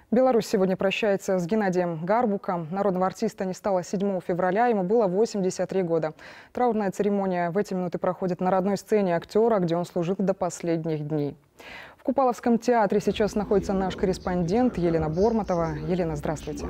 Беларусь сегодня прощается с Геннадием Гарбуком. Народного артиста не стало 7 февраля, ему было 83 года. Траурная церемония в эти минуты проходит на родной сцене актера, где он служил до последних дней. В Купаловском театре сейчас находится наш корреспондент Елена Бормотова. Елена, здравствуйте.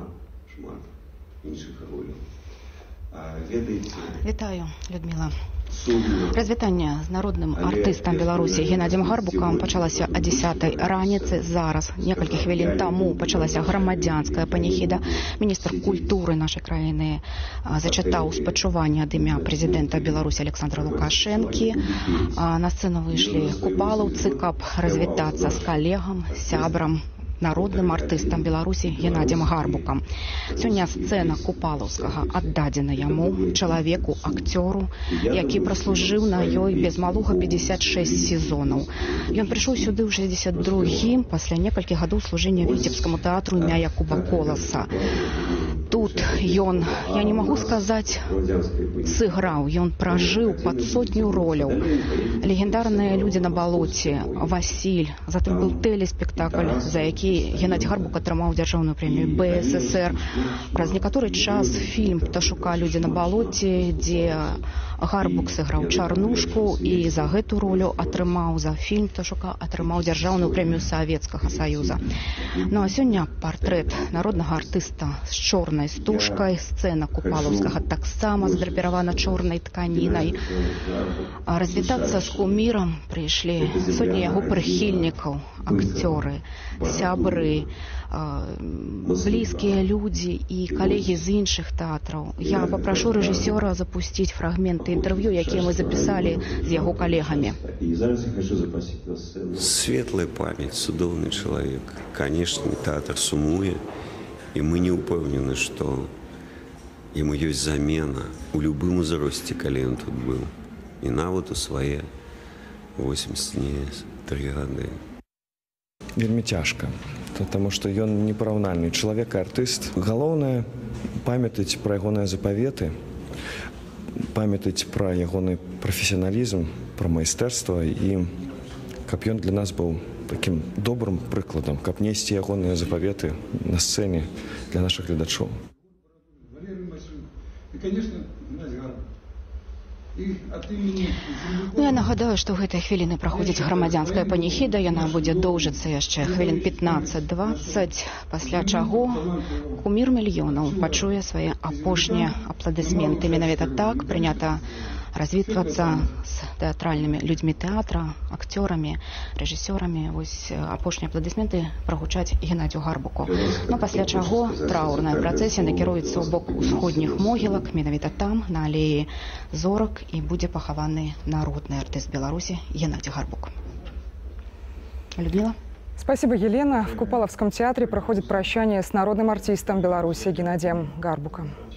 Вітаю, Людмила. Развітання з народним артистом Беларусі Геннадієм Гарбуком почалося о 10-й раніці. Зараз, некалькі хвилин тому, почалася громадянська паніхіда. Міністр культури нашої країни зачитав спочування від ім'я президента Білорусі Олександра Лукашенки. На сцену вийшли купаловці, каб розвітатися з колегом, сябром, народным артыстам Беларусі Геннадієм Гарбуком. Сёння сцена Купалаўскага аддадзена яму, чалавеку, акцёру, які праслужыў на ёй без малога 56 сезонаў. Ён прыйшоў сюды ў 62-м пасля некалькіх гадоў служэння Віцебскаму тэатру імя Якуба Коласа. Тут ён, я не могу сказать, сыграў, ён пражыў пад сотню роляў. Легендарныя людзі на балоце, Васіль, затым быў тэлеспектакль, за які Геннадій Гарбук атрымаў дзяржаўную прэмію БССР. Праз некаторы час фільм «Пташука. Людзі на балоце», дзе Гарбук сыграў Чарнушку і за гэту ролю атрымаў, за фільм «Пташука» атрымаў дзяржаўную прэмію Савецкага Саюза. Ну а сёння партрэт народнага артыста з чорнай стужкай, сцэна Купалаўскага таксама задрапіравана чорнай тканінай. Развітацца з кумірам прыйшлі сотні яго прыхільнікаў, акцёры, сябры, блізкія людзі і калегі з іншых тэатраў. Я папрашу рэжысёра запусціць фрагменты інтэрв'ю, якія мы запісалі з яго калегамі. Светлая память, цудоўны чалавек. Конечно, тэатр сумуе, і мы не ўпэўнены, што яму ёсць замена у любым узросце, калі ён тут быў. І нават у свае 83 гады. Вельмі цяжка, потому што ён непараўнальны чалавек і артыст. Галоўнае памятаць пра ягоныя запаветы, памятаць пра ягоны прафесіяналізм, пра майстэрства і каб ён для нас быў такім добрым прыкладам, каб несці ягоныя запаветы на сцэне для нашых гледачоў. Я нагадаю, што ў гэтай хвіліны праходзіць грамадзянская паніхіда, яна будзе доўжыцца яшчэ хвілін 15-20, пасля чаго кумір мільёнаў пачуе свае апошнія апладысменты. Менавіта так прынята развітвацца з тэатральнымі людзьмі тэатра, акцёрамі, рэжысёрамі. Вось апошнія апладысменты прагучаць Геннадію Гарбуку. Ну, пасля чаго траўрная працэсія накіруецца ў бок усходніх могілак. Менавіта там, на алеі Зорак, і будзе пахаваны народны артыст Беларусі Геннадий Гарбук. Людмила. Спасибо, Елена. В Купаловском театре проходит прощание с народным артистом Беларуси Геннадием Гарбуком.